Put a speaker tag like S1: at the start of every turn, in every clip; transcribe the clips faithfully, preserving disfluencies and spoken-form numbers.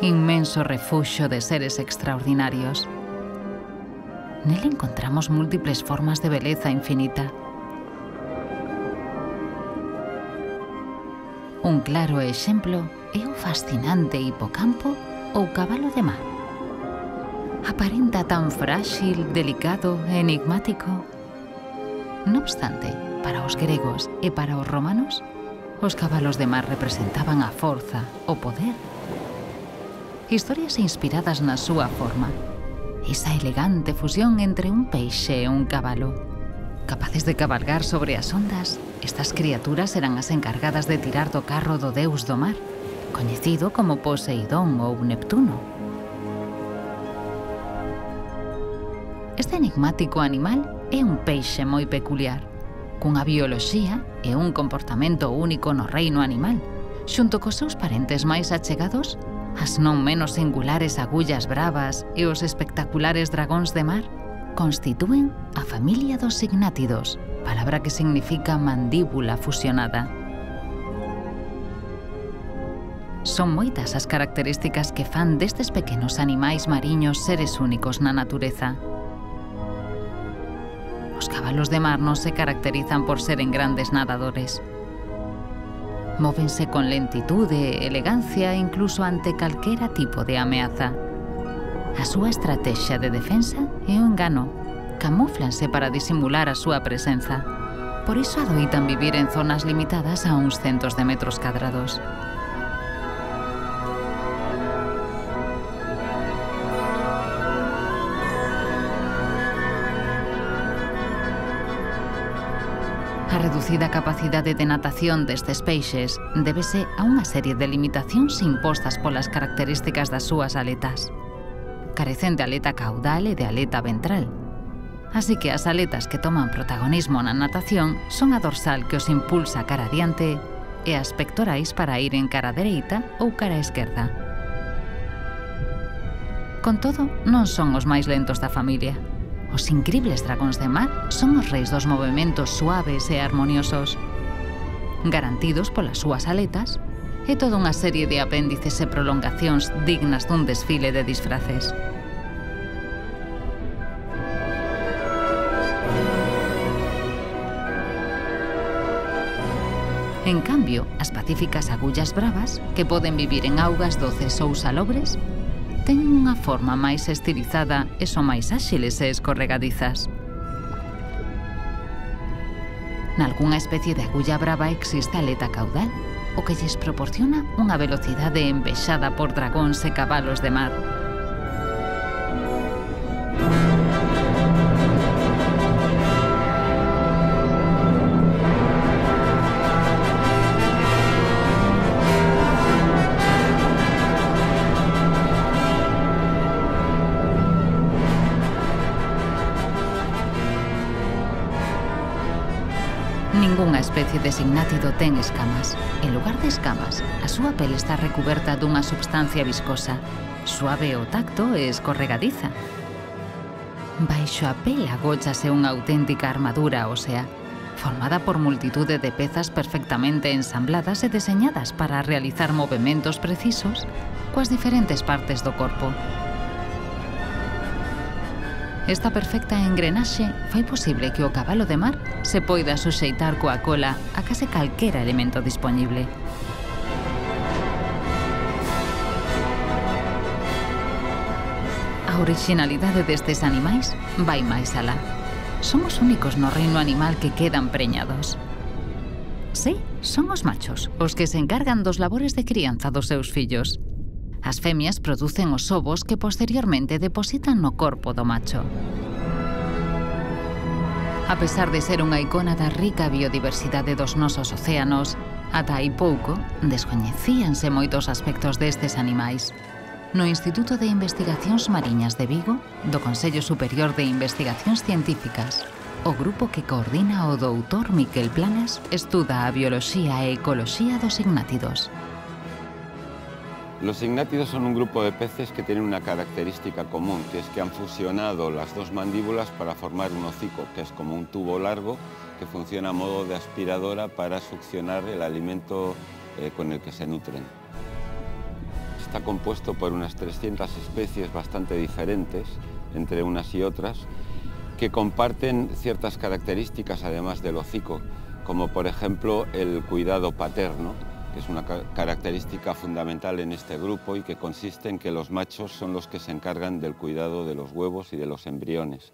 S1: inmenso refuxio de seres extraordinarios. Nel encontramos múltiples formas de beleza infinita. Un claro exemplo é o fascinante hipocampo ou cabalo de mar. Aparenta tan frágil, delicado e enigmático. Non obstante, para os gregos e para os romanos, os cabalos de mar representaban a forza, o poder. Historias inspiradas na súa forma, esa elegante fusión entre un peixe e un cabalo. Capaces de cabalgar sobre as ondas, estas criaturas eran as encargadas de tirar do carro do deus do mar, coñecido como Poseidón ou Neptuno. Este enigmático animal é un peixe moi peculiar, cunha bioloxía e un comportamento único no reino animal, xunto cos seus parentes máis achegados, as non menos singulares agullas bravas e os espectaculares dragóns de mar, constitúen a familia dos signátidos, palabra que significa mandíbula fusionada. Son moitas as características que fan destes pequenos animais mariños seres únicos na natureza. Os cabalos de mar non se caracterizan por seren grandes nadadores. Móvense con lentitude e elegancia incluso ante calquera tipo de ameaza. A súa estrategia de defensa é o engano. Camúflanse para disimular a súa presenza. Por iso adoitan vivir en zonas limitadas a uns centos de metros cadrados. A reducida capacidade de natación destes peixes débese a unha serie de limitacións impostas polas características das súas aletas. Carecen de aleta caudal e de aleta ventral. Así que as aletas que toman protagonismo na natación son a dorsal que os impulsa cara adiante e as pectorais para ir en cara dereita ou cara esquerda. Con todo, non son os máis lentos da familia. Os incribles dragóns de mar son os reis dos movementos suaves e armoniosos, garantidos polas súas aletas e toda unha serie de apéndices e prolongacións dignas dun desfile de disfraces. En cambio, as pacíficas agullas bravas, que poden vivir en augas doces ou salobres, teñen unha forma máis estilizada e son máis áxiles e escorregadizas. Nalgúnha especie de agulla brava existe aleta caudal, o que lles proporciona unha velocidade envexada por dragóns e cabalos de mar. Ningunha especie de signátido ten escamas. En lugar de escamas, a súa pele está recuberta dunha substancia viscosa, suave ao tacto e escorregadiza. Baixo a pele agóchase unha auténtica armadura ósea, formada por multitude de pezas perfectamente ensambladas e deseñadas para realizar movementos precisos coas diferentes partes do corpo. Esta perfecta engrenaxe fai posible que o cabalo de mar se poida suxeitar coa cola a case calquera elemento dispoñible. A orixinalidade destes animais vai máis alá. Son os únicos no reino animal que quedan preñados. Sí, son os machos os que se encargan dos labores de crianza dos seus fillos. As femias producen os ovos que posteriormente depositan no corpo do macho. A pesar de ser unha icona da rica biodiversidade dos nosos océanos, ata hai pouco descoñecíanse moitos aspectos destes animais. No Instituto de Investigacións Mariñas de Vigo, do Consello Superior de Investigacións Científicas, o grupo que coordina o doutor Miquel Planas estuda a bioloxía e ecoloxía dos signátidos.
S2: Los signátidos son un grupo de peces que tienen una característica común, que es que han fusionado las dos mandíbulas para formar un hocico, que es como un tubo largo que funciona a modo de aspiradora para succionar el alimento eh, con el que se nutren. está compuesto por unas trescientas especies bastante diferentes entre unas y otras, que comparten ciertas características además del hocico, como por ejemplo el cuidado paterno, que es una característica fundamental en este grupo y que consiste en que los machos son los que se encargan del cuidado de los huevos y de los embriones.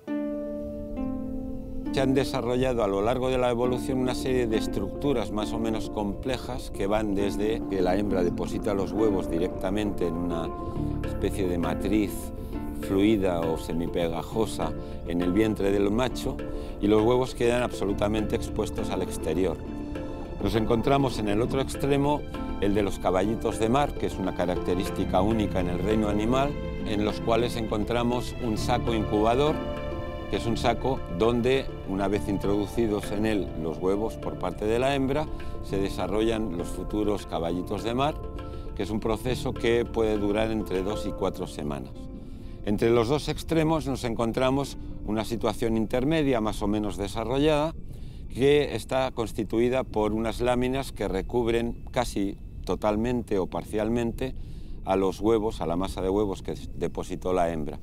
S2: Se han desarrollado a lo largo de la evolución una serie de estructuras más o menos complejas que van desde que la hembra deposita los huevos directamente en una especie de matriz fluida o semipegajosa en el vientre del macho y los huevos quedan absolutamente expuestos al exterior. Nos encontramos en el otro extremo el de los caballitos de mar, que es una característica única en el reino animal, en los cuales encontramos un saco incubador, que es un saco donde, una vez introducidos en él los huevos por parte de la hembra, se desarrollan los futuros caballitos de mar, que es un proceso que puede durar entre dos y cuatro semanas. Entre los dos extremos nos encontramos una situación intermedia más o menos desarrollada, que está constituida por unas láminas que recubren casi totalmente o parcialmente a los huevos, a la masa de huevos que depositó la hembra.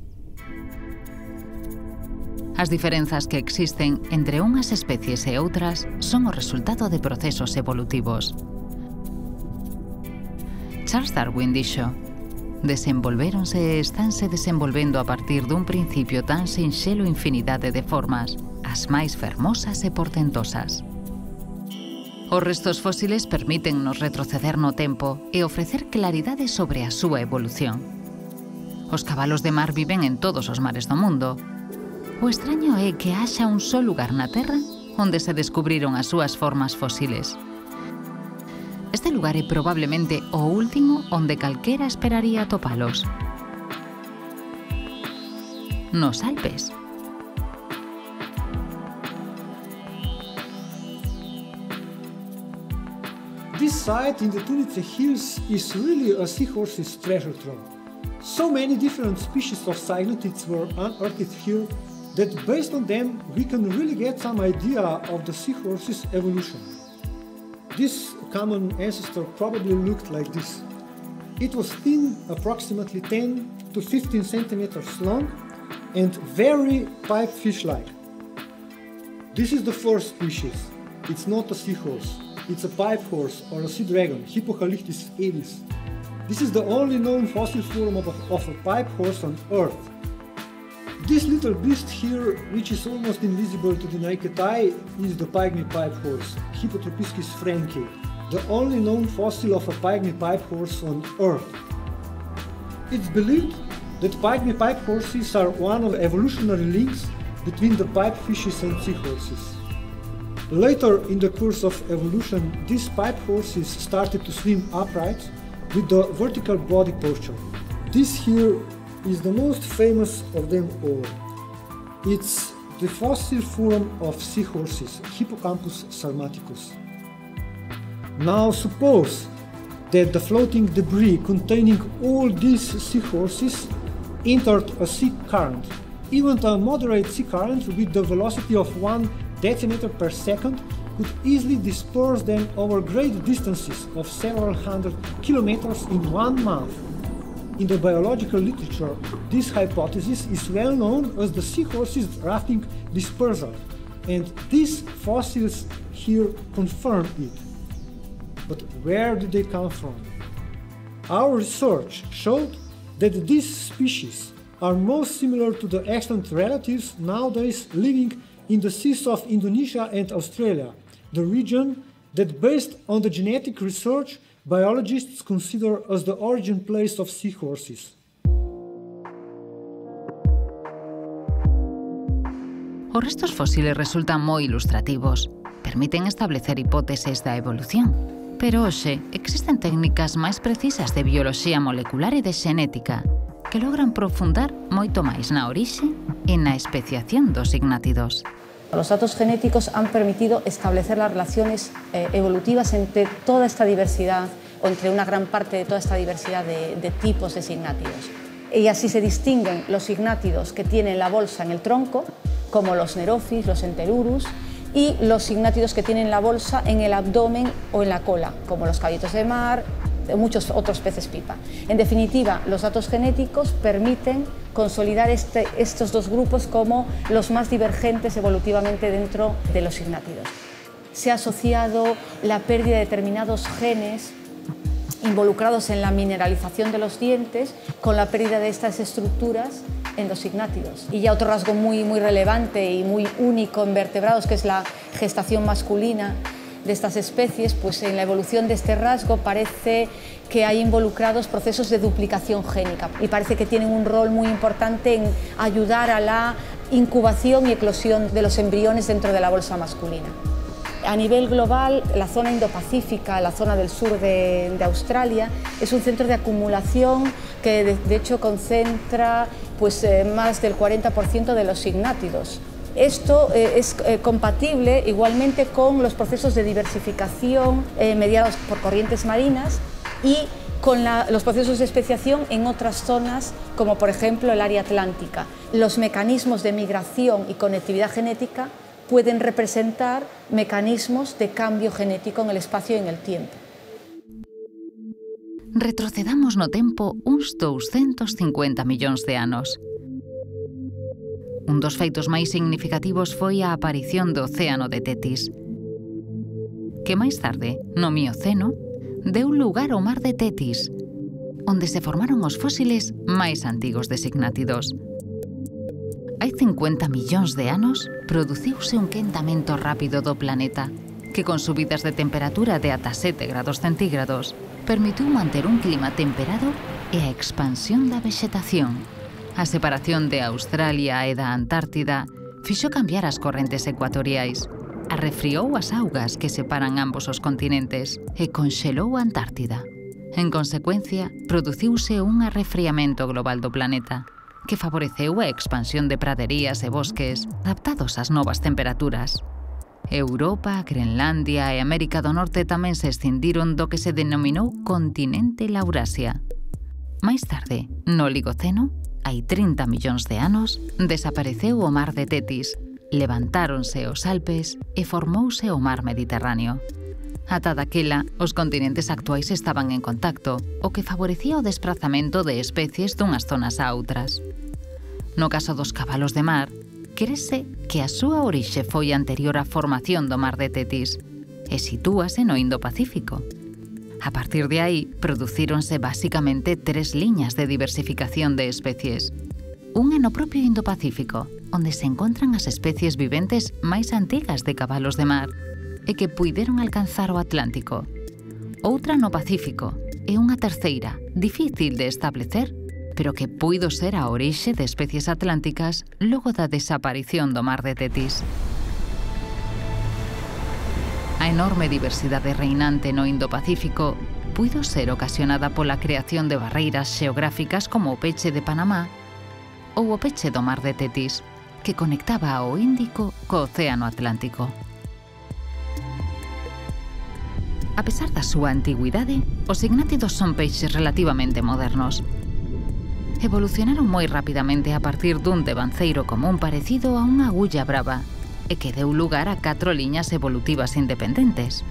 S1: As diferenzas que existen entre unhas especies e outras son o resultado de procesos evolutivos. Charles Darwin dixo: desenvolvéronse e estanse desenvolvendo a partir dun principio tan sinxelo infinidade de formas, as máis fermosas e portentosas. Os restos fósiles permítennos retroceder no tempo e ofrecer claridade sobre a súa evolución. Os cabalos de mar viven en todos os mares do mundo. O extraño é que haxa un só lugar na Terra onde se descubriron as súas formas fósiles. Este lugar é probablemente o último onde calquera esperaría atopalos. Nos Alpes.
S3: This site in the Tunitze Hills is really a seahorse's treasure trove. So many different species of cygnetids were unearthed here that based on them we can really get some idea of the seahorse's evolution. This common ancestor probably looked like this. It was thin, approximately ten to fifteen centimeters long, and very pipefish-like. This is the first species. It's not a seahorse. It's a pipe horse or a sea dragon, Hippocalyptis aedes. This is the only known fossil form of a, of a pipe horse on Earth. This little beast here, which is almost invisible to the naked eye, is the pygmy pipe horse, Hippotropiscus franki, the only known fossil of a pygmy pipe horse on Earth. It's believed that pygmy pipe horses are one of the evolutionary links between the pipe fishes and seahorses. Later in the course of evolution, these pipe horses started to swim upright with the vertical body posture. This here is the most famous of them all. It's the fossil form of seahorses, Hippocampus sarmaticus. Now suppose that the floating debris containing all these seahorses entered a sea current. Even a moderate sea current with the velocity of one decimeter per second could easily disperse them over great distances of several hundred kilometers in one month. In the biological literature, this hypothesis is well known as the seahorses rafting dispersal, and these fossils here confirm it. But where did they come from? Our research showed that these species are most similar to the extant relatives nowadays living in the seas of Indonesia and Australia, the region that, based on the genetic research, biologists consider as the origin place of seahorses.
S1: Os restos fósiles resultan moi ilustrativos. Permiten establecer hipóteses da evolución. Pero hoxe existen técnicas máis precisas de bioloxía molecular e de xenética que logran profundar moito máis na orixe e na especiación dos ignátidos.
S4: Los datos genéticos han permitido establecer las relaciones eh, evolutivas entre toda esta diversidad, o entre una gran parte de toda esta diversidad de, de tipos de signátidos. Y así se distinguen los signátidos que tienen la bolsa en el tronco, como los Nerophis, los Enterurus, y los signátidos que tienen la bolsa en el abdomen o en la cola, como los caballitos de mar, muchos otros peces pipa. En definitiva, los datos genéticos permiten consolidar este, estos dos grupos como los más divergentes evolutivamente dentro de los signátidos. Se ha asociado la pérdida de determinados genes involucrados en la mineralización de los dientes con la pérdida de estas estructuras en los signátidos. Y ya otro rasgo muy, muy relevante y muy único en vertebrados, que es la gestación masculina de estas especies, pues en la evolución de este rasgo parece que hay involucrados procesos de duplicación génica y parece que tienen un rol muy importante en ayudar a la incubación y eclosión de los embriones dentro de la bolsa masculina. A nivel global, la zona indopacífica, la zona del sur de, de Australia, es un centro de acumulación que de, de hecho concentra pues, eh, más del cuarenta por ciento de los signátidos. Esto eh, es eh, compatible igualmente con los procesos de diversificación eh, mediados por corrientes marinas y con la, los procesos de especiación en otras zonas, como por ejemplo el área atlántica. Los mecanismos de migración y conectividad genética pueden representar mecanismos de cambio genético en el espacio y en el tiempo.
S1: Retrocedamos no tempo uns douscentos cincuenta millóns de anos. Un dos feitos máis significativos foi a aparición do océano de Tetis, que máis tarde, no Mioceno, deu lugar ao mar de Tetis, onde se formaron os fósiles máis antigos de signátidos. Hai cincuenta millóns de anos, produciuse un quentamento rápido do planeta, que con subidas de temperatura de ata sete grados centígrados, permitiu manter un clima temperado e a expansión da vexetación. A separación de Australia e da Antártida fixo cambiar as correntes ecuatoriais, arrefriou as augas que separan ambos os continentes e conxelou a Antártida. En consecuencia, produciuse un arrefriamento global do planeta, que favoreceu a expansión de praderías e bosques adaptados ás novas temperaturas. Europa, Grenlandia e América do Norte tamén se escindiron do que se denominou continente Laurasia. Máis tarde, no Oligoceno, hai trinta millóns de anos, desapareceu o mar de Tetis, levantáronse os Alpes e formouse o mar Mediterráneo. Ata daquela, os continentes actuais estaban en contacto, o que favorecía o desprazamento de especies dunhas zonas a outras. No caso dos cabalos de mar, crese que a súa orixe foi anterior á formación do mar de Tetis e sitúase no Indo-Pacífico. A partir de aí, producíronse basicamente tres liñas de diversificación de especies. Unha no propio Indo-Pacífico, onde se encontran as especies viventes máis antigas de cabalos de mar, e que puideron alcanzar o Atlántico. Outra no Pacífico e unha terceira, difícil de establecer, pero que puido ser a orixe de especies atlánticas logo da desaparición do mar de Tetis. A enorme diversidade reinante no Indo-Pacífico puido ser ocasionada pola creación de barreiras xeográficas como o peche de Panamá ou o peche do mar de Tetis, que conectaba ao Índico co Océano Atlántico. A pesar da súa antigüidade, os signátidos son peixes relativamente modernos. Evolucionaron moi rapidamente a partir dun devanceiro común parecido a unha agulla brava e que deu lugar a catro liñas evolutivas independentes.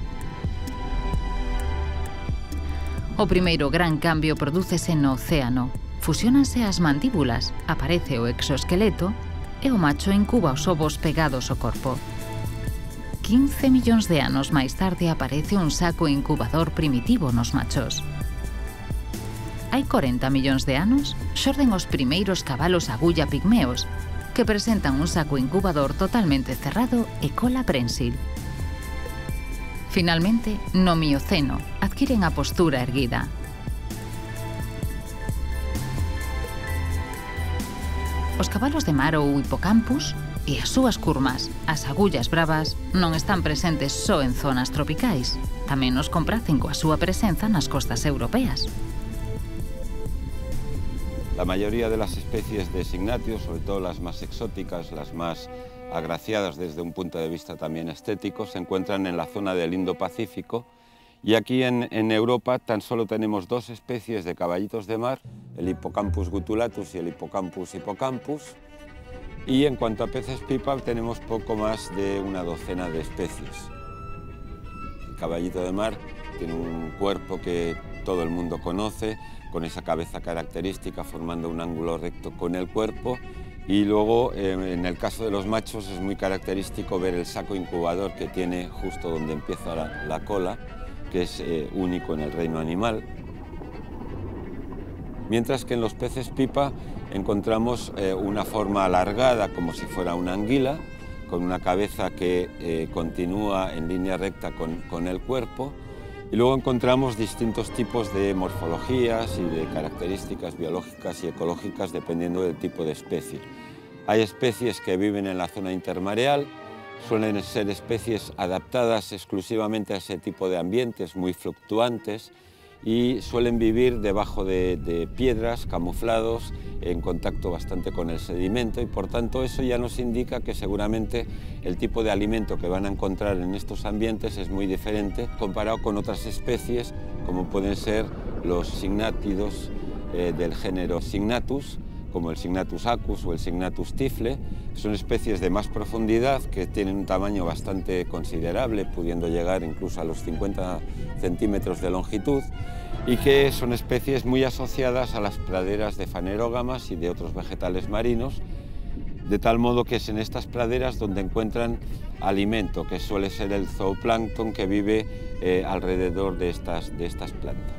S1: O primeiro gran cambio prodúcese no océano. Fusiónanse as mandíbulas, aparece o exoesqueleto e o macho incuba os ovos pegados ao corpo. quince millóns de anos máis tarde aparece un saco incubador primitivo nos machos. Hai corenta millóns de anos xorden os primeiros cabalos agulla pigmeos, que presentan un saco incubador totalmente cerrado e cola prensil. Finalmente, no Mioceno, adquiren a postura erguida. Os cabalos de mar ou hipocampus e as súas curmas, as agullas bravas, non están presentes só en zonas tropicais, tamén nos complacen coa súa presenza nas costas europeas.
S2: La mayoría de las especies de signátidos, sobre todo las más exóticas, las más agraciadas desde un punto de vista también estético, se encuentran en la zona del Indo-Pacífico, y aquí en, en Europa tan solo tenemos dos especies de caballitos de mar, el Hippocampus gutulatus y el Hippocampus hippocampus, y en cuanto a peces pipa tenemos poco más de una docena de especies. El caballito de mar tiene un cuerpo que todo el mundo conoce, con esa cabeza característica formando un ángulo recto con el cuerpo. Y luego, eh, en el caso de los machos, es muy característico ver el saco incubador que tiene justo donde empieza la, la cola, que es eh, único en el reino animal. Mientras que en los peces pipa encontramos eh, una forma alargada, como si fuera una anguila, con una cabeza que eh, continúa en línea recta con, con el cuerpo. Y luego encontramos distintos tipos de morfologías y de características biológicas y ecológicas dependiendo del tipo de especie. Hay especies que viven en la zona intermareal, suelen ser especies adaptadas exclusivamente a ese tipo de ambientes muy fluctuantes y suelen vivir debajo de, de piedras, camuflados, en contacto bastante con el sedimento, y por tanto eso ya nos indica que seguramente el tipo de alimento que van a encontrar en estos ambientes es muy diferente comparado con otras especies como pueden ser los signátidos eh, del género Signatus, como el Signatus acus o el Signatus tifle. Son especies de más profundidad que tienen un tamaño bastante considerable, pudiendo llegar incluso a los cincuenta centímetros de longitud, y que son especies muy asociadas a las praderas de fanerógamas y de otros vegetales marinos, de tal modo que es en estas praderas donde encuentran alimento, que suele ser el zooplancton que vive eh, alrededor de estas, de estas plantas.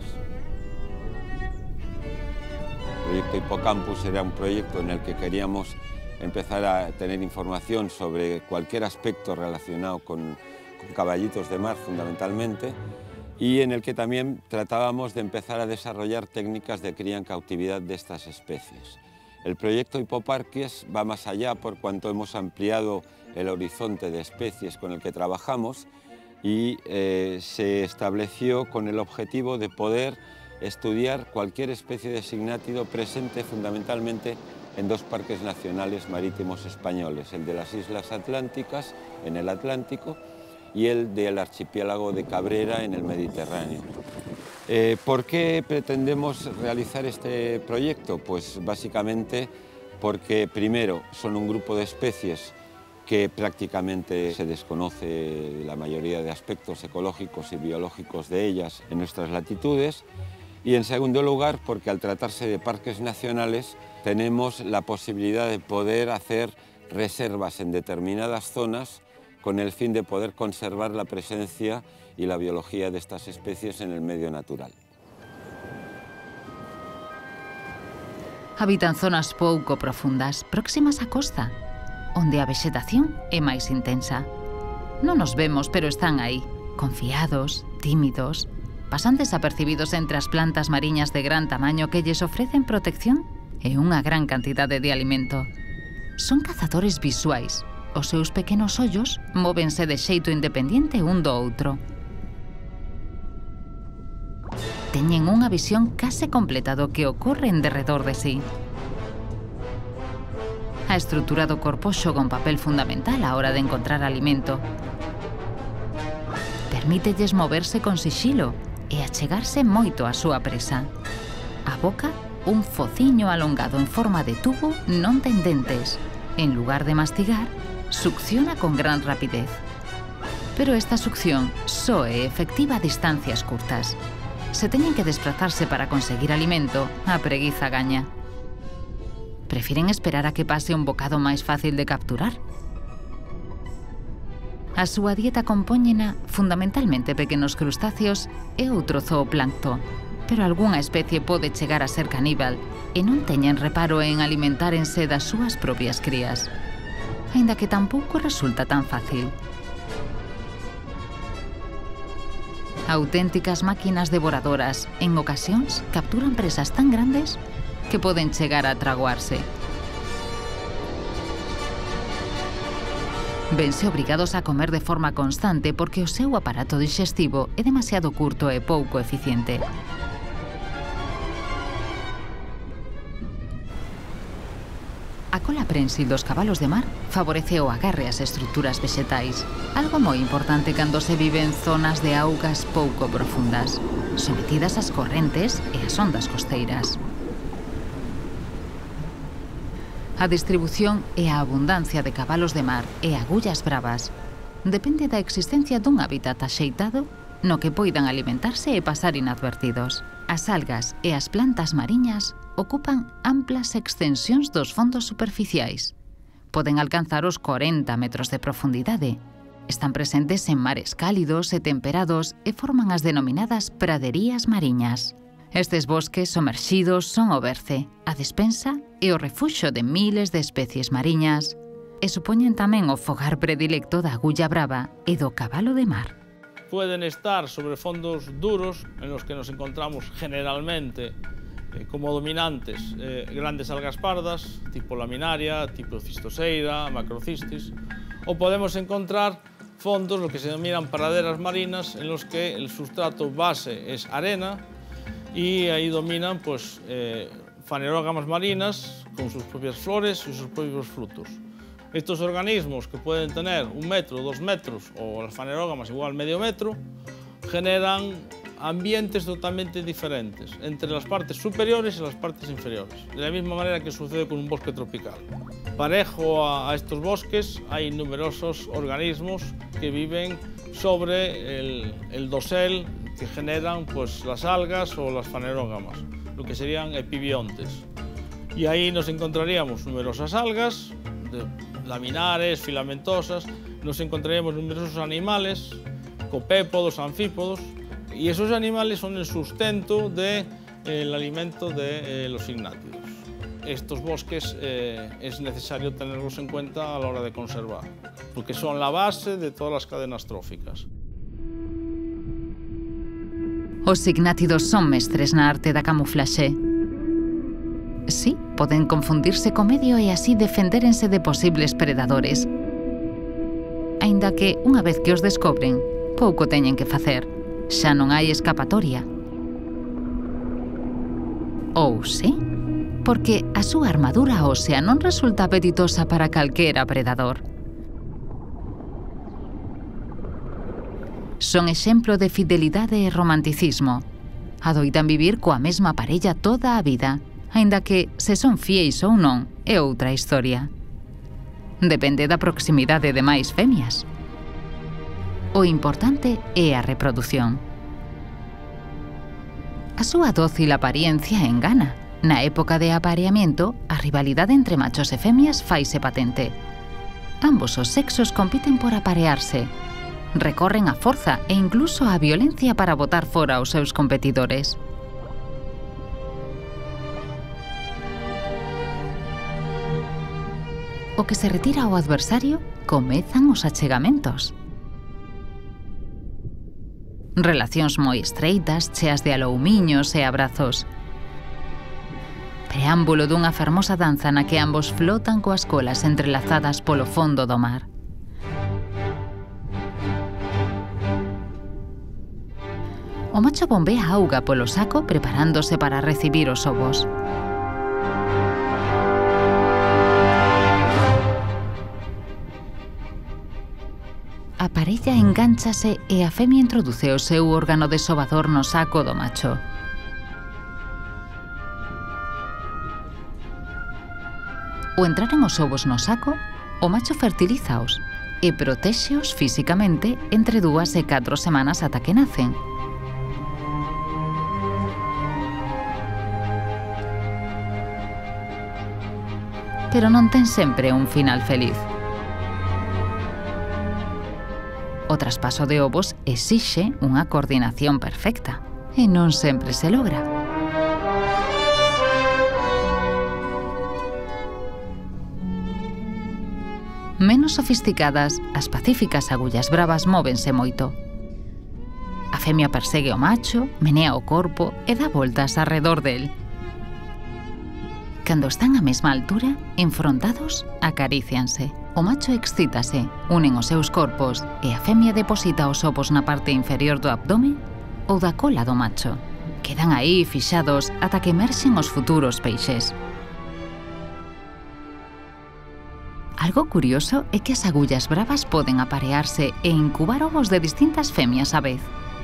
S2: El proyecto Hippocampus era un proyecto en el que queríamos empezar a tener información sobre cualquier aspecto relacionado con, con caballitos de mar fundamentalmente, y en el que también tratábamos de empezar a desarrollar técnicas de cría en cautividad de estas especies. El proyecto Hippoparques va más allá por cuanto hemos ampliado el horizonte de especies con el que trabajamos y eh, se estableció con el objetivo de poder estudiar cualquier especie de signátido presente fundamentalmente en dos parques nacionales marítimos españoles, el de las Islas Atlánticas en el Atlántico y el del archipiélago de Cabrera en el Mediterráneo. Eh, ¿Por qué pretendemos realizar este proyecto? Pues básicamente porque primero son un grupo de especies que prácticamente se desconoce la mayoría de aspectos ecológicos y biológicos de ellas en nuestras latitudes, y en segundo lugar porque al tratarse de parques nacionales tenemos la posibilidad de poder hacer reservas en determinadas zonas con el fin de poder conservar la presencia y la biología de estas especies en el medio natural.
S1: Habitan zonas pouco profundas, próximas á costa, onde a vexetación é máis intensa. Non nos vemos, pero están aí, confiados, tímidos, pasan desapercibidos entre as plantas mariñas de gran tamaño que lles ofrecen protección e unha gran cantidade de alimento. Son cazadores visuais. Os seus pequenos ollos móvense de xeito independiente un do outro. Teñen unha visión case completa do que ocorre en derredor de sí. A estrutura do corpo xoga un papel fundamental á hora de encontrar alimento. Permítelles moverse con sixilo e achegarse moito á súa presa. A boca, un fociño alongado en forma de tubo non ten dentes. En lugar de mastigar, succiona con gran rapidez. Pero esta succión só é efectiva a distancias curtas. Se teñen que desplazarse para conseguir alimento, a preguiza gaña. Prefiren esperar a que pase un bocado máis fácil de capturar. A súa dieta compóñena fundamentalmente pequenos crustáceos e outro zooplancto, pero algunha especie pode chegar a ser caníbal e non teñen reparo en alimentárense das súas propias crías, aínda que tampouco resulta tan fácil. Auténticas máquinas devoradoras, en ocasións, capturan presas tan grandes que poden chegar a tragoarse. Vense obrigados a comer de forma constante porque o seu aparato dixestivo é demasiado curto e pouco eficiente. A cola prensil dos cabalos de mar favorece o agarre ás estruturas vexetais, algo moi importante cando se vive en zonas de augas pouco profundas, sometidas ás correntes e ás ondas costeiras. A distribución e a abundancia de cabalos de mar e agullas bravas depende da existencia dun hábitat axeitado no que poidan alimentarse e pasar inadvertidos. As algas e as plantas mariñas ocupan amplas extensións dos fondos superficiais. Poden alcanzar os corenta metros de profundidade. Están presentes en mares cálidos e temperados e forman as denominadas praderías mariñas. Estes bosques somerxidos son o berce, a despensa e o refuxo de miles de especies mariñas e supoñen tamén o fogar predilecto da agulla brava e do cabalo de mar.
S5: Pueden estar sobre fondos duros en los que nos encontramos generalmente eh, como dominantes eh, grandes algas pardas, tipo laminaria, tipo cistoseira, macrocistis, o podemos encontrar fondos, lo que se denominan praderas marinas, en los que el sustrato base es arena y ahí dominan pues, eh, fanerógamas marinas con sus propias flores y sus propios frutos. Estos organismos, que pueden tener un metro, dos metros, o las fanerógamas igual medio metro, generan ambientes totalmente diferentes entre las partes superiores y las partes inferiores, de la misma manera que sucede con un bosque tropical. Parejo a, a estos bosques hay numerosos organismos que viven sobre el, el dosel que generan pues, las algas o las fanerógamas, lo que serían epibiontes. Y ahí nos encontraríamos numerosas algas, de, laminares, filamentosas, nos encontraríamos numerosos animales, copépodos, anfípodos, y esos animales son el sustento del de, alimento de eh, los ignátidos. Estos bosques eh, es necesario tenerlos en cuenta a la hora de conservar, porque son la base de todas las cadenas tróficas.
S1: Os ignátidos son mestres na arte da camuflaxe. Sí, poden confundirse co medio e así defendérense de posibles predadores. Aínda que, unha vez que os descobren, pouco teñen que facer. Xa non hai escapatoria. Ou sí? Porque a súa armadura ósea non resulta apetitosa para calquera predador. Son exemplo de fidelidade e romanticismo. Adoitan vivir coa mesma parella toda a vida, aínda que, se son fieis ou non, é outra historia. Depende da proximidade de máis femias. O importante é a reprodución. A súa dócil apariencia engana. Na época de apareamiento, a rivalidade entre machos e femias faise patente. Ambos os sexos compiten por aparearse. Recorren á forza e incluso á violencia para botar fora os seus competidores. O que se retira ao adversario, comezan os achegamentos. Relacións moi estreitas, cheas de aloumiños e abrazos. Preámbulo dunha fermosa danza na que ambos flotan coas colas entrelazadas polo fondo do mar. O macho bombea auga polo saco preparándose para recibir os ovos. A parella engánchase e a femia introduce o seu órgano desovador no saco do macho. Ao entraren os ovos no saco, o macho fertilízaos e protéxeos físicamente entre dúas e catro semanas ata que nacen. Pero non ten sempre un final feliz. O traspaso de ovos exixe unha coordinación perfecta e non sempre se logra. Menos sofisticadas, as pacíficas agullas bravas móvense moito. A femia persegue o macho, menea o corpo e dá voltas arredor del. Cando están á mesma altura, enfrontados, acarícianse. O macho excítase, unen os seus corpos e a femia deposita os ovos na parte inferior do abdome ou da cola do macho. Quedan aí fixados ata que emerxen os futuros peixes. Algo curioso é que as agullas bravas poden aparearse e incubar ovos de distintas femias á vez.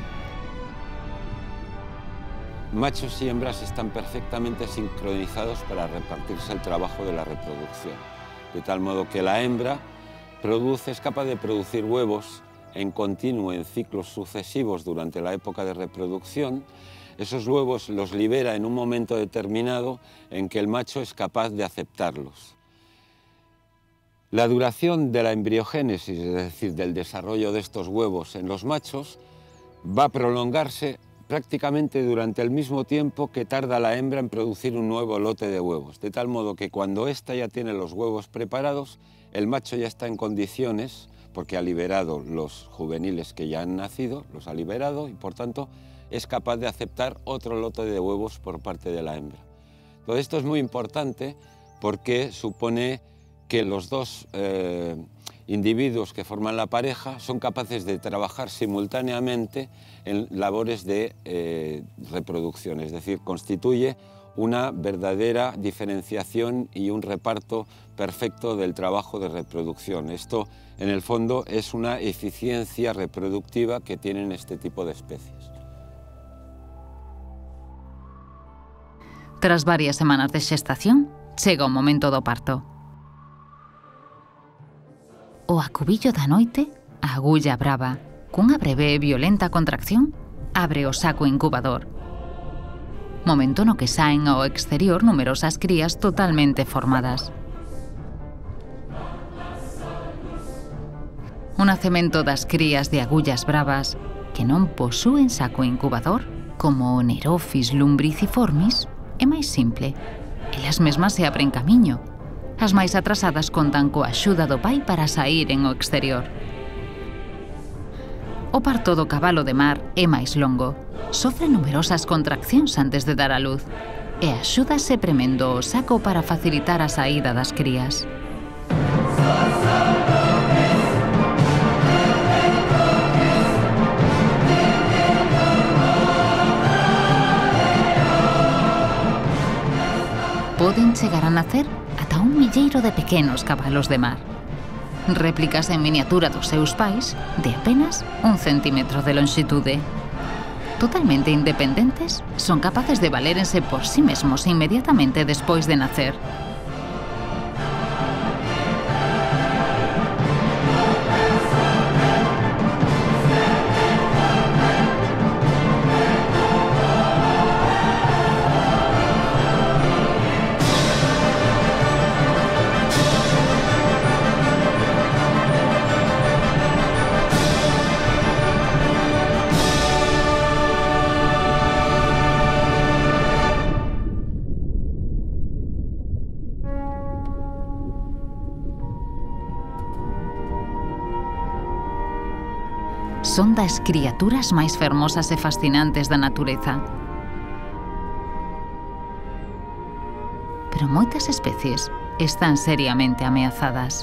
S2: Machos y hembras están perfectamente sincronizados para repartirse el trabajo de la reproducción, de tal modo que la hembra produce, es capaz de producir huevos en continuo en ciclos sucesivos durante la época de reproducción, esos huevos los libera en un momento determinado en que el macho es capaz de aceptarlos. La duración de la embriogénesis, es decir, del desarrollo de estos huevos en los machos, va a prolongarse prácticamente durante el mismo tiempo que tarda la hembra en producir un nuevo lote de huevos, de tal modo que cuando ésta ya tiene los huevos preparados, el macho ya está en condiciones, porque ha liberado los juveniles que ya han nacido, los ha liberado y por tanto es capaz de aceptar otro lote de huevos por parte de la hembra. Todo esto es muy importante porque supone que los dos eh, individuos que forman la pareja son capaces de trabajar simultáneamente en labores de eh, reproducción, es decir, constituye una verdadera diferenciación y un reparto perfecto del trabajo de reproducción. Esto, en el fondo, es una eficiencia reproductiva que tienen este tipo de especies.
S1: Tras varias semanas de xestación, chega o momento do parto. O acubillo da noite, a agulla brava, cunha breve e violenta contracción, abre o saco incubador. Momento no que saen ao exterior numerosas crías totalmente formadas. O nacemento das crías de agullas bravas, que non posúen saco incubador, como o Nerophis lumbriciformis, é máis simple. Elas mesmas se abren camiño. As máis atrasadas contan coa axuda do pai para saíren ao exterior. O parto do cabalo de mar é máis longo. Sofre numerosas contraccións antes de dar a luz e axúdase premendo o saco para facilitar a saída das crías. Poden chegar a nacer ata un milleiro de pequenos cabalos de mar. Réplicas en miniatura dos seus pais de apenas un centímetro de lonxitude. Totalmente independentes, son capaces de valérense por sí mesmos inmediatamente despois de nacer. Son das criaturas máis fermosas e fascinantes da natureza. Pero moitas especies están seriamente ameazadas.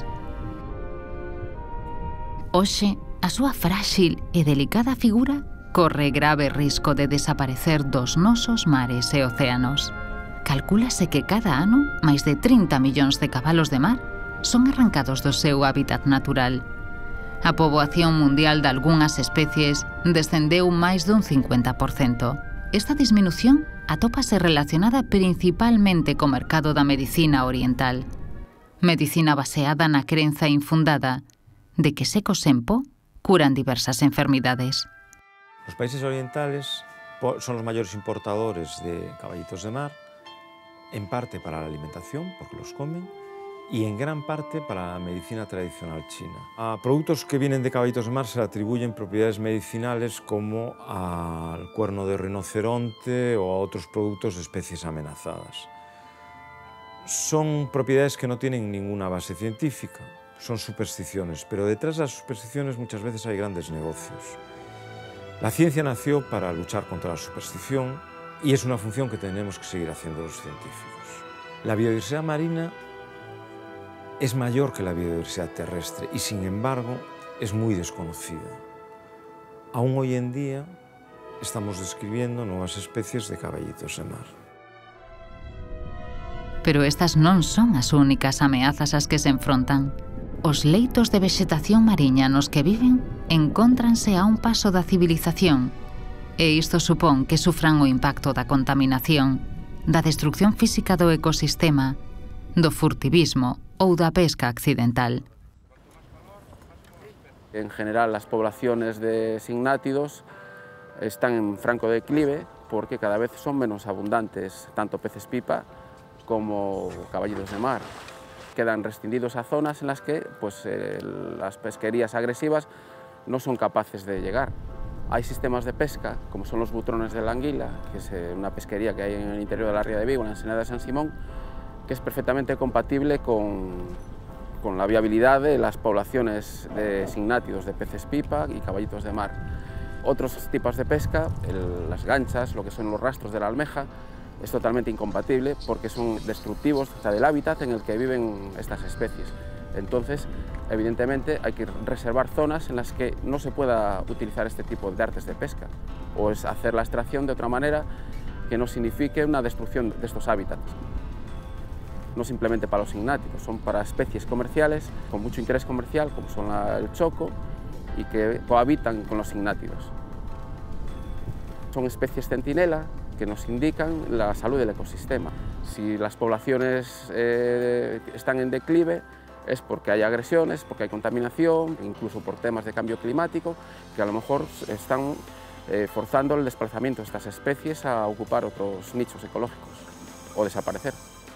S1: Hoxe, a súa fráxil e delicada figura corre grave risco de desaparecer dos nosos mares e océanos. Calcúlase que cada ano máis de trinta millóns de cabalos de mar son arrancados do seu hábitat natural. A poboación mundial de algunhas especies descendeu máis dun cincuenta por cento. Esta disminución atópase relacionada principalmente co mercado da medicina oriental. Medicina baseada na crenza infundada de que secos en po curan diversas enfermidades.
S6: Los países orientales son los mayores importadores de caballitos de mar, en parte para la alimentación, porque los comen, y en gran parte para la medicina tradicional china. A productos que vienen de caballitos de mar se le atribuyen propiedades medicinales como al cuerno de rinoceronte o a otros productos de especies amenazadas. Son propiedades que no tienen ninguna base científica, son supersticiones, pero detrás de las supersticiones muchas veces hay grandes negocios. La ciencia nació para luchar contra la superstición y es una función que tenemos que seguir haciendo los científicos. La biodiversidad marina es mayor que la biodiversidad terrestre y, sin embargo, es muy desconocida. Aún hoy en día estamos describiendo nuevas especies de caballitos de mar.
S1: Pero estas non son as únicas ameazas ás que se enfrontan. Os leitos de vexetación mariña nos que viven encóntranse a un paso da civilización e isto supón que sufran o impacto da contaminación, da destrucción física do ecosistema, do furtivismo ou da pesca accidental.
S7: En general, las poblaciones de signátidos están en franco declive porque cada vez son menos abundantes, tanto peces pipa como caballitos de mar. Quedan restringidos a zonas en las que pues, eh, las pesquerías agresivas no son capaces de llegar. Hay sistemas de pesca, como son los butrones de la anguila, que es eh, una pesquería que hay en el interior de la ría de Vigo, en la ensenada de San Simón, que es perfectamente compatible con, con la viabilidad de las poblaciones de signátidos, de peces pipa y caballitos de mar. Otros tipos de pesca, el, las ganchas, lo que son los rastros de la almeja, es totalmente incompatible porque son destructivos del hábitat en el que viven estas especies. Entonces, evidentemente, hay que reservar zonas en las que no se pueda utilizar este tipo de artes de pesca, o es hacer la extracción de otra manera que no signifique una destrucción de estos hábitats. No simplemente para los signátidos, son para especies comerciales con mucho interés comercial, como son la, el choco, y que cohabitan con los signátidos. Son especies centinela que nos indican la salud del ecosistema. Si las poblaciones eh, están en declive, es porque hay agresiones, porque hay contaminación, incluso por temas de cambio climático, que a lo mejor están eh, forzando el desplazamiento de estas especies a ocupar otros nichos ecológicos o desaparecer.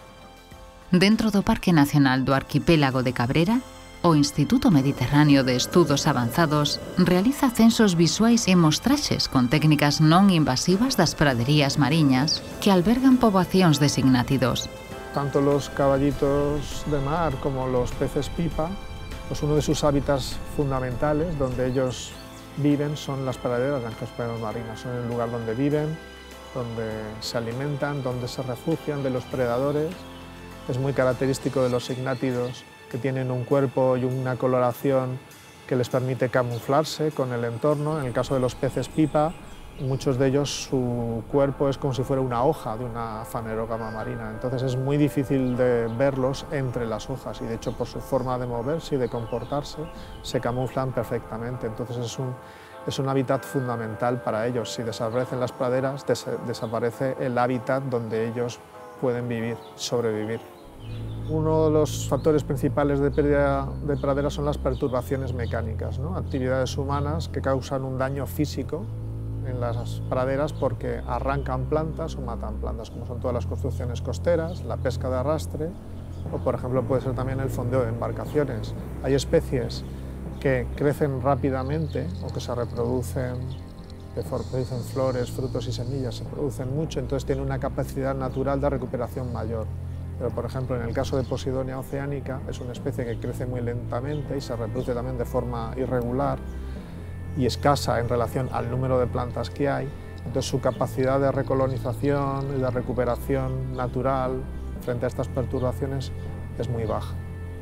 S1: Dentro do Parque Nacional do Arquipélago de Cabrera, o Instituto Mediterráneo de Estudos Avanzados realiza censos visuais e mostraxes con técnicas non invasivas das praderías mariñas que albergan poboacións de signátidos.
S8: Tanto los caballitos de mar como los peces pipa, pues uno de sus hábitats fundamentales donde ellos viven son las praderas de angiospermas marinas. Son el lugar donde viven, donde se alimentan, donde se refugian de los predadores. Es muy característico de los signátidos que tienen un cuerpo y una coloración que les permite camuflarse con el entorno. En el caso de los peces pipa, muchos de ellos su cuerpo es como si fuera una hoja de una fanerógama marina, entonces es muy difícil de verlos entre las hojas y de hecho por su forma de moverse y de comportarse se camuflan perfectamente, entonces es un, es un hábitat fundamental para ellos. Si desaparecen las praderas, des desaparece el hábitat donde ellos pueden vivir, sobrevivir. Uno de los factores principales de pérdida de praderas son las perturbaciones mecánicas, ¿no? Actividades humanas que causan un daño físico en las praderas porque arrancan plantas o matan plantas, como son todas las construcciones costeras, la pesca de arrastre o, por ejemplo, puede ser también el fondeo de embarcaciones. Hay especies que crecen rápidamente o que se reproducen, que producen flores, frutos y semillas, se producen mucho, entonces tienen una capacidad natural de recuperación mayor. Pero, por ejemplo, en el caso de Posidonia oceanica, es una especie que crece muy lentamente y se reproduce también de forma irregular y escasa en relación al número de plantas que hay, entonces su capacidad de recolonización y de recuperación natural frente a estas perturbaciones es muy baja.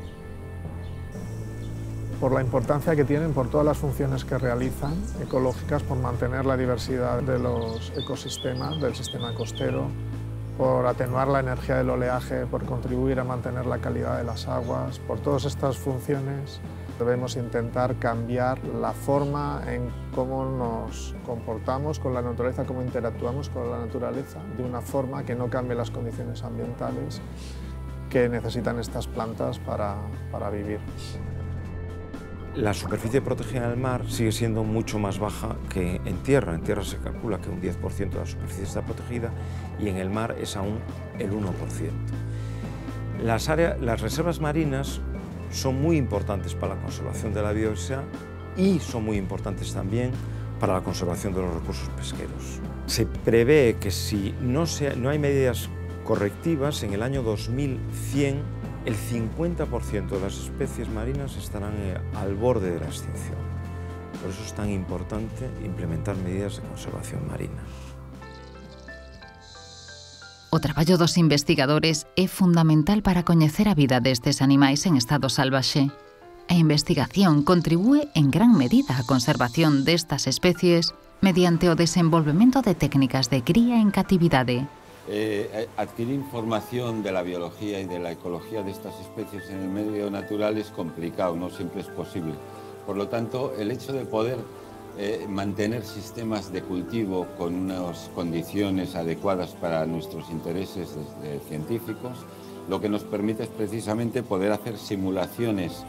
S8: Por la importancia que tienen, por todas las funciones que realizan, ecológicas, por mantener la diversidad de los ecosistemas, del sistema costero, por atenuar la energía del oleaje, por contribuir a mantener la calidad de las aguas, por todas estas funciones debemos intentar cambiar la forma en cómo nos comportamos con la naturaleza, cómo interactuamos con la naturaleza, de una forma que no cambie las condiciones ambientales que necesitan estas plantas para, para vivir.
S6: La superficie protegida del mar sigue siendo mucho más baja que en tierra. En tierra se calcula que un diez por ciento de la superficie está protegida y en el mar es aún el uno por ciento. Las, áreas, las reservas marinas son muy importantes para la conservación de la biodiversidad y son muy importantes también para la conservación de los recursos pesqueros. Se prevé que si no, se, no hay medidas correctivas, en el año dos mil cien el cincuenta por ciento de las especies marinas estarán al borde de la extinción. Por eso es tan importante implementar medidas de conservación marina.
S1: O traballo dos investigadores é fundamental para coñecer a vida destes animais en estado salvaxe. A investigación contribúe en gran medida á conservación destas especies mediante o desenvolvemento de técnicas de cría en catividade.
S2: Eh, adquirir información de la biología y de la ecología de estas especies en el medio natural es complicado, no siempre es posible. Por lo tanto, el hecho de poder eh, mantener sistemas de cultivo con unas condiciones adecuadas para nuestros intereses de, de científicos, lo que nos permite es precisamente poder hacer simulaciones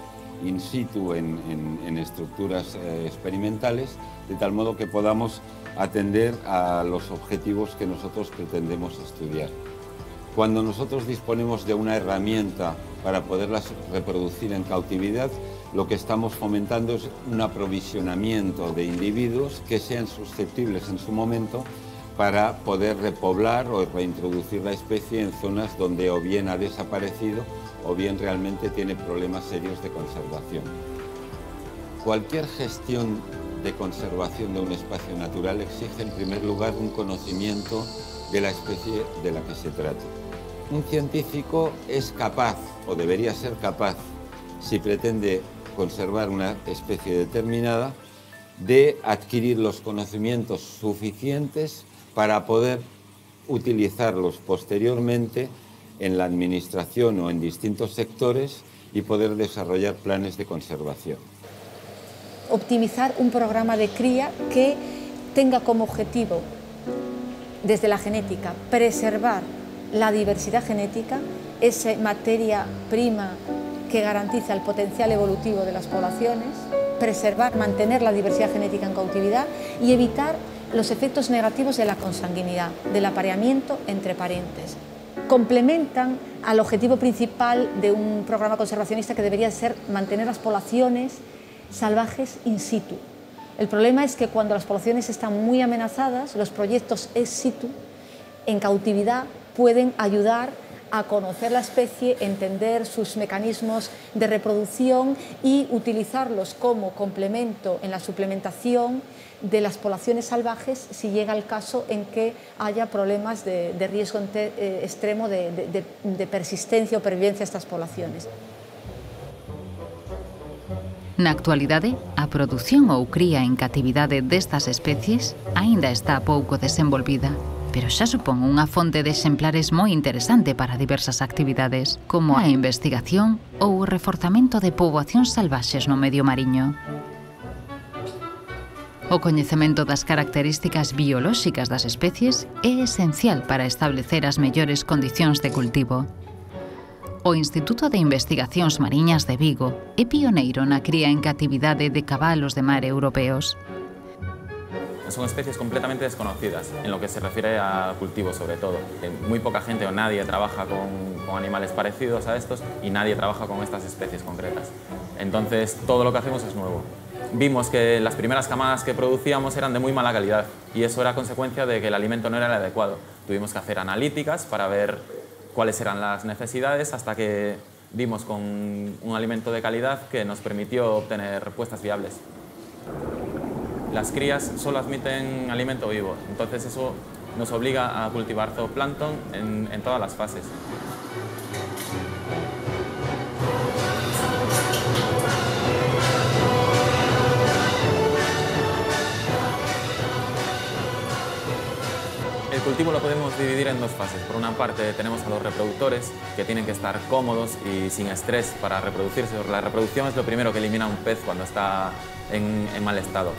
S2: in situ en, en, en estructuras eh, experimentales, de tal modo que podamos atender a los objetivos que nosotros pretendemos estudiar. Cuando nosotros disponemos de una herramienta para poderlas reproducir en cautividad, lo que estamos fomentando es un aprovisionamiento de individuos que sean susceptibles en su momento para poder repoblar o reintroducir la especie en zonas donde o bien ha desaparecido o bien realmente tiene problemas serios de conservación. Cualquier gestión de conservación de un espacio natural exige en primer lugar un conocimiento de la especie de la que se trata. Un científico es capaz, o debería ser capaz, si pretende conservar una especie determinada, de adquirir los conocimientos suficientes para poder utilizarlos posteriormente en la administración o en distintos sectores y poder desarrollar planes de conservación.
S4: Optimizar un programa de cría que tenga como objetivo, desde la genética, preservar la diversidad genética, esa materia prima que garantiza el potencial evolutivo de las poblaciones, preservar, mantener la diversidad genética en cautividad y evitar los efectos negativos de la consanguinidad, del apareamiento entre parientes. Complementan al objetivo principal de un programa conservacionista que debería ser mantener las poblaciones salvajes in situ. El problema es que cuando las poblaciones están muy amenazadas, los proyectos ex situ, en cautividad, pueden ayudar a conocer la especie, entender sus mecanismos de reproducción y utilizarlos como complemento en la suplementación de las poblaciones salvajes si llega el caso en que haya problemas de, de riesgo eh, extremo de, de, de persistencia o pervivencia de estas poblaciones.
S1: Na actualidade, a produción ou cría en catividade destas especies aínda está pouco desenvolvida, pero xa supón unha fonte de exemplares moi interesante para diversas actividades, como a investigación ou o reforzamento de poboacións salvaxes no medio mariño. O coñecemento das características biolóxicas das especies é esencial para establecer as mellores condicións de cultivo. O Instituto de Investigacións Mariñas de Vigo é pioneiro na cría en catividade de cabalos de mar europeos.
S9: Son especies completamente desconocidas en lo que se refiere a cultivo, sobre todo. Muy poca gente o nadie trabaja con, con animales parecidos a estos y nadie trabaja con estas especies concretas. Entonces, todo lo que hacemos es nuevo. Vimos que las primeras camadas que producíamos eran de muy mala calidad y eso era consecuencia de que el alimento no era el adecuado. Tuvimos que hacer analíticas para ver cuáles eran las necesidades hasta que dimos con un alimento de calidad que nos permitió obtener puestas viables. Las crías solo admiten alimento vivo, entonces eso nos obliga a cultivar zooplancton en, en todas las fases. El cultivo lo podemos dividir en dos fases. Por una parte tenemos a los reproductores, que tienen que estar cómodos y sin estrés para reproducirse. La reproducción es lo primero que elimina un pez cuando está en, en mal estado.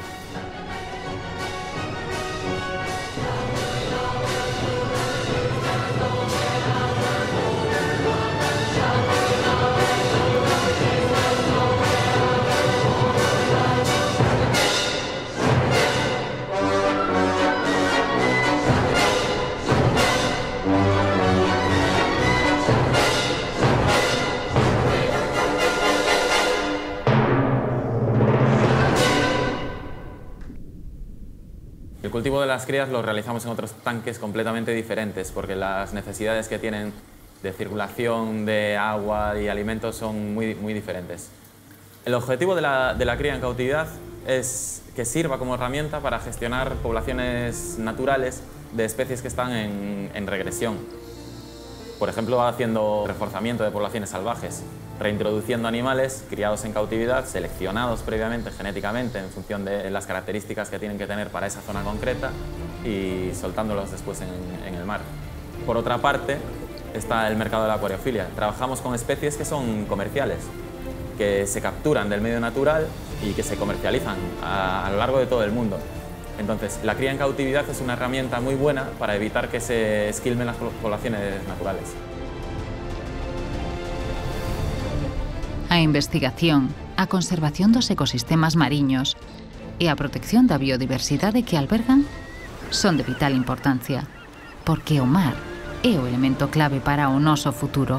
S9: El cultivo de las crías lo realizamos en otros tanques completamente diferentes porque las necesidades que tienen de circulación de agua y alimentos son muy, muy diferentes. El objetivo de la, de la cría en cautividad es que sirva como herramienta para gestionar poblaciones naturales de especies que están en, en regresión. Por ejemplo, haciendo reforzamiento de poblaciones salvajes, reintroduciendo animales criados en cautividad, seleccionados previamente genéticamente en función de las características que tienen que tener para esa zona concreta y soltándolos después en, en el mar. Por otra parte, está el mercado de la acuariofilia. Trabajamos con especies que son comerciales, que se capturan del medio natural y que se comercializan a, a lo largo de todo el mundo. Entonces, la cría en cautividad es una herramienta muy buena para evitar que se esquilmen las poblaciones naturales.
S1: A investigación a conservación dos ecosistemas mariños e a protección da biodiversidade que albergan son de vital importancia, porque o mar é o elemento clave para o noso futuro.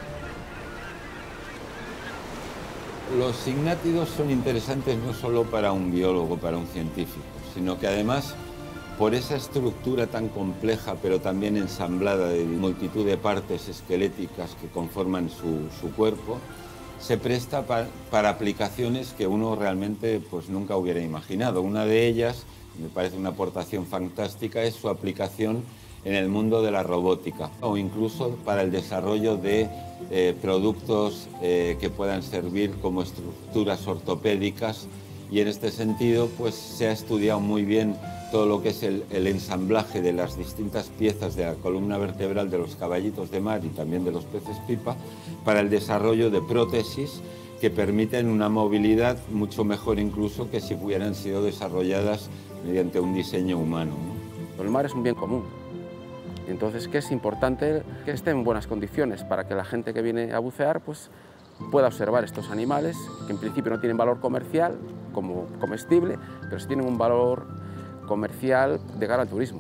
S2: Los signátidos son interesantes no solo para un biólogo, para un científico, sino que además, por esa estructura tan compleja, pero también ensamblada de multitud de partes esqueléticas que conforman su, su cuerpo, se presta pa, para aplicaciones que uno realmente pues, nunca hubiera imaginado. Una de ellas, me parece una aportación fantástica, es su aplicación en el mundo de la robótica o incluso para el desarrollo de eh, productos eh, que puedan servir como estructuras ortopédicas, y en este sentido pues, se ha estudiado muy bien todo lo que es el, el ensamblaje de las distintas piezas de la columna vertebral de los caballitos de mar y también de los peces pipa para el desarrollo de prótesis que permiten una movilidad mucho mejor incluso que si hubieran sido desarrolladas mediante un diseño humano, ¿no?
S7: El mar es un bien común. Entonces, que es importante que esté en buenas condiciones para que la gente que viene a bucear pues, pueda observar estos animales, que en principio no tienen valor comercial como comestible, pero sí tienen un valor comercial de cara al turismo.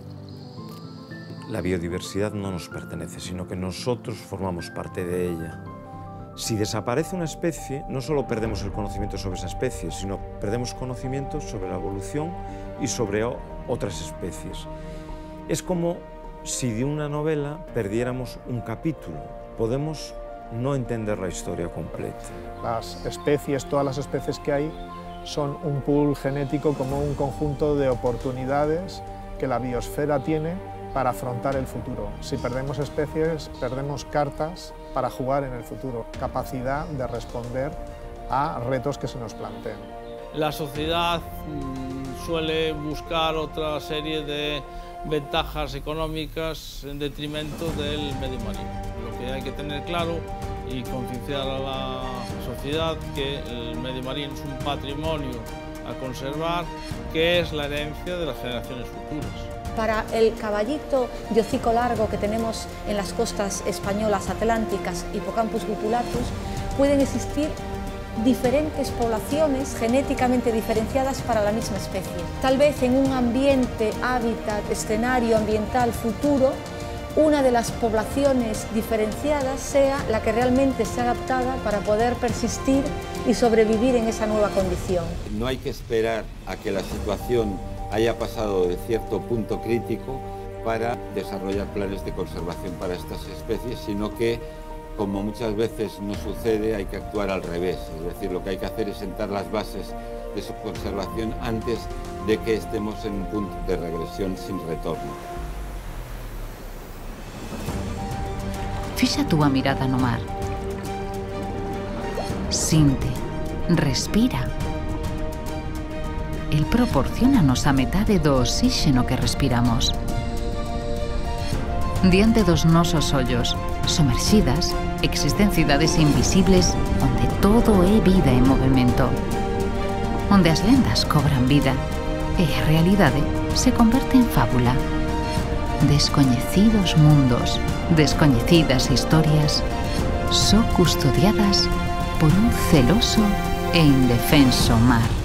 S6: La biodiversidad no nos pertenece, sino que nosotros formamos parte de ella. Si desaparece una especie, no solo perdemos el conocimiento sobre esa especie, sino perdemos conocimiento sobre la evolución y sobre otras especies. Es como si de una novela perdiéramos un capítulo. Podemos no entender la historia completa.
S8: Las especies, todas las especies que hay, son un pool genético como un conjunto de oportunidades que la biosfera tiene para afrontar el futuro. Si perdemos especies, perdemos cartas para jugar en el futuro, capacidad de responder a retos que se nos planteen.
S5: La sociedad mmm, suele buscar otra serie de ventajas económicas en detrimento del medio marino. Lo que hay que tener claro y concienciar a la sociedad que el medio marino es un patrimonio a conservar, que es la herencia de las generaciones futuras.
S4: Para el caballito de hocico largo que tenemos en las costas españolas atlánticas, Hippocampus gutulatus, pueden existir diferentes poblaciones genéticamente diferenciadas para la misma especie. Tal vez en un ambiente, hábitat, escenario ambiental futuro, una de las poblaciones diferenciadas sea la que realmente esté adaptada para poder persistir y sobrevivir en esa nueva condición.
S2: No hay que esperar a que la situación haya pasado de cierto punto crítico para desarrollar planes de conservación para estas especies, sino que, como muchas veces nos sucede, hay que actuar al revés. Es decir, lo que hay que hacer es sentar las bases de su conservación antes de que estemos en un punto de regresión sin retorno.
S1: Fixa a túa mirada no mar. Sinte, respira. El proporciónanos a metade do oxíxeno que respiramos. Diante dos nosos ollos, somerxidas, existen cidades invisibles onde todo é vida e movimento. Onde as lendas cobran vida e a realidade se converte en fábula. Descoñecidos mundos, descoñecidas historias, só custodiadas por un celoso e indefenso mar.